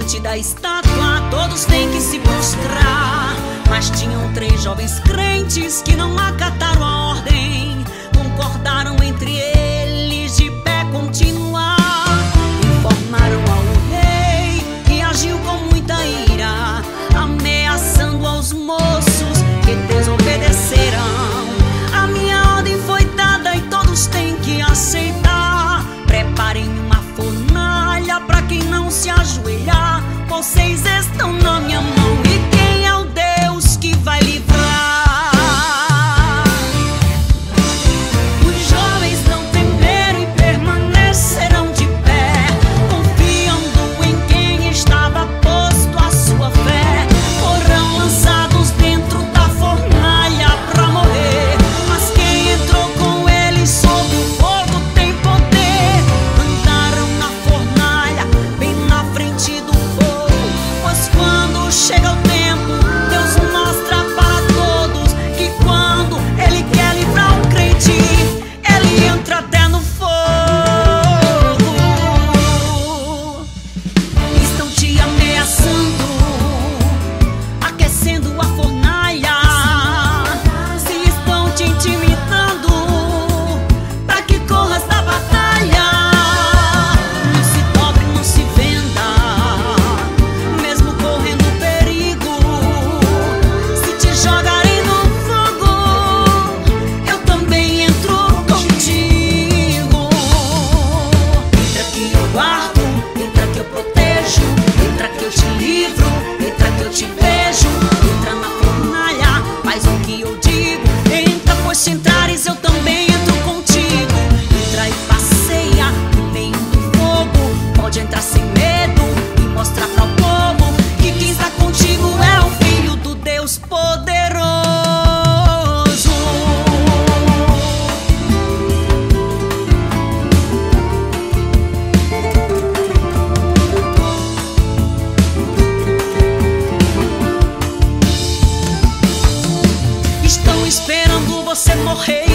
Diante da estátua todos têm que se prostrar, mas tinham 3 jovens crentes que não acataram a ordem. Concordaram entre eles de pé continuar. Informaram ao rei e agiu com muita ira, ameaçando aos moços que desobedeceram. A minha ordem foi dada e todos têm que aceitar. Preparem uma fornalha pra quem não se ajoelhar. Vocês estão na minha mão e quem é o Deus que vai livrar? Os jovens não temeram e permanecerão de pé, confiando em quem estava posto a sua fé. Foram lançados dentro da fornalha pra morrer, mas quem entrou com eles sob o fogo tem poder. Andaram na fornalha bem na frente do fogo, pois quando chega o tempo, Deus mostra para todos que quando Ele quer livrar um crente, Ele entra até no fogo. Estão te ameaçando, aquecendo a fornalha. Se estão te intimidando pra que corras da batalha. Não se dobre, não se venda, mesmo correndo perigo. Se te jogarem no fogo, eu também entro contigo. Entra que eu guardo, entra que eu protejo, entra que eu te livro, entra que eu te vejo. Entra na fornalha, faz o que eu digo. Entra, pois se entrares eu também entro contigo. Entra e passeia no meio do fogo, pode entrar sem medo e mostrar para o povo que quem está contigo é o Filho do Deus poderoso. Estão esperando você morrer